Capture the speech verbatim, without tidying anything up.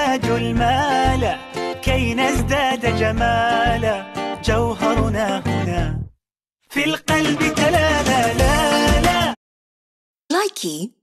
نحتاج المال كي نزداد جمالا، جوهرنا هنا في القلب تلالا. لا لا لايكي